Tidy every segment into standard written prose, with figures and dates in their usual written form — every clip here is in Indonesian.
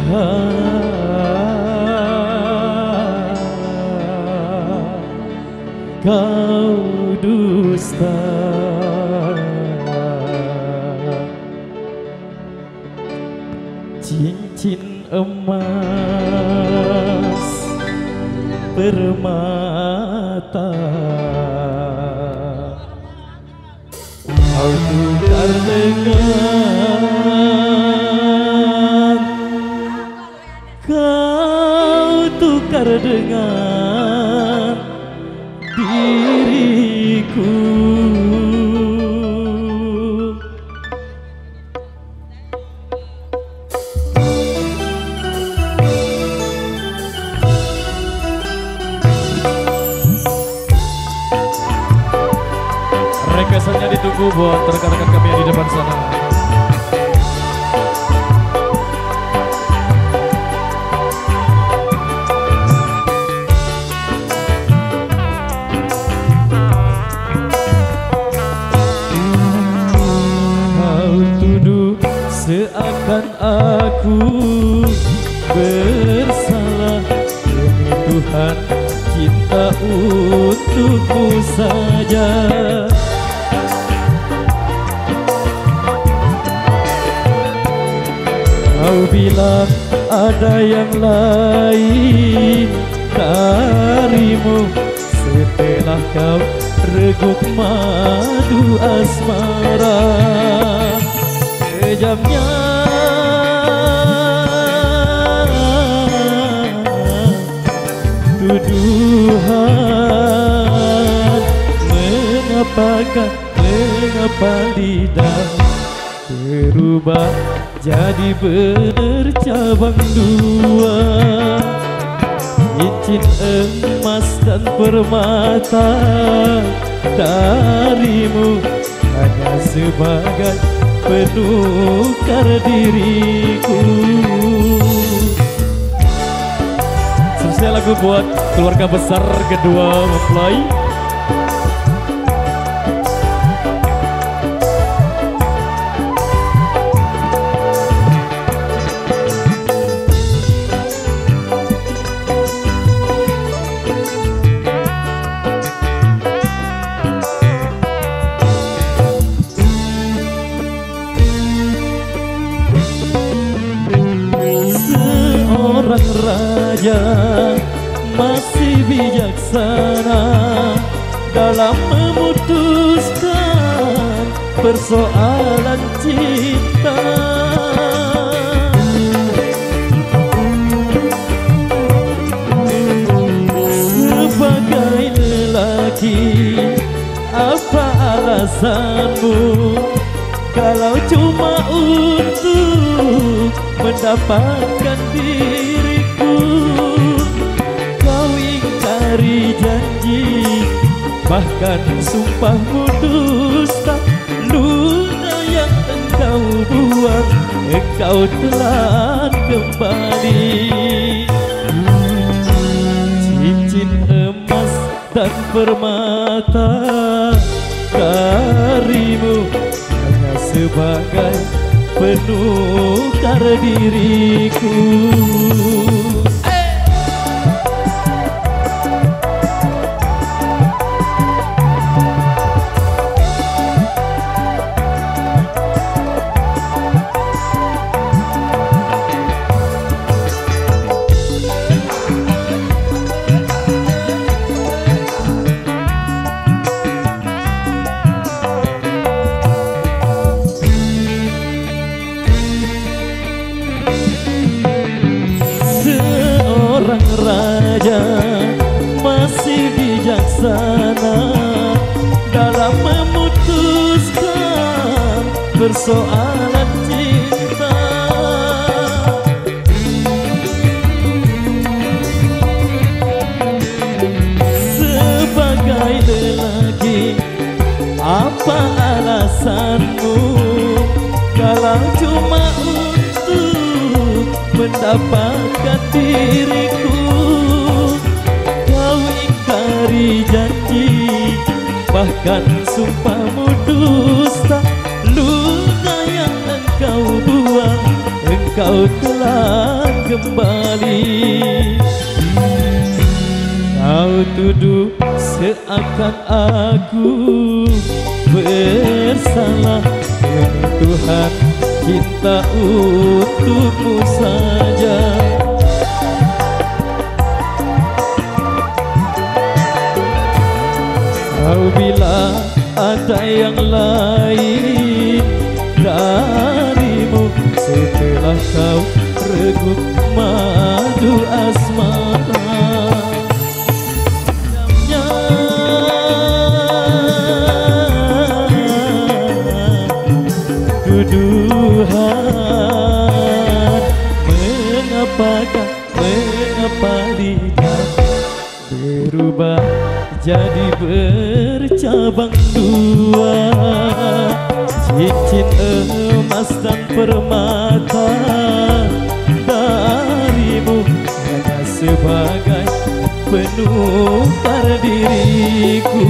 kau dusta. Cincin emas permata kau tukar dengan, kau tukar dengan diriku. Requestannya ditunggu buat rekan-rekan kami yang di depan sana. Kau tuduh seakan aku bersalah, demi Tuhan cinta untukmu saja. Kau bilang ada yang lain darimu, setelah kau reguk madu asmara. Kejamnya tuduhan, mengapa lidah berubah jadi bercabang dua. Cincin emas dan permata darimu hanya sebagai penukar diriku. Selesai lagu buat keluarga besar kedua mempelai. Seorang raja masih bijaksana dalam memutuskan persoalan cinta. Sebagai lelaki, apa alasanmu kalau cuma untuk mendapatkan diriku? Kau ingkari janji, bahkan sumpahmu dusta. Luka yang engkau buat, engkau telan kembali. Cincin emas dan permata darimu hanya sebagai penukar diriku. Seorang raja masih bijaksana dalam memutuskan persoalan cinta. Sebagai lelaki, apa alasanmu kalau cuma untuk mendapatkan diriku? Kau ingkari janji, bahkan sumpahmu dusta. Luka yang engkau buang, engkau telan kembali. Kau tuduh seakan aku bersalah, demi Tuhan cinta untukmu saja. Kau bilang ada yang lain darimu, setelah kau regut madu asmara. Tuduhan, mengapa lidah berubah jadi bercabang dua? Cincin emas dan permata darimu hanya sebagai penukar diriku.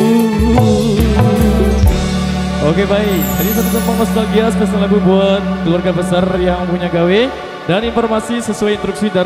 Oke baik, tadi satu sembang nostalgia spesial lagu buat keluarga besar yang punya gawe dan informasi sesuai instruksi dari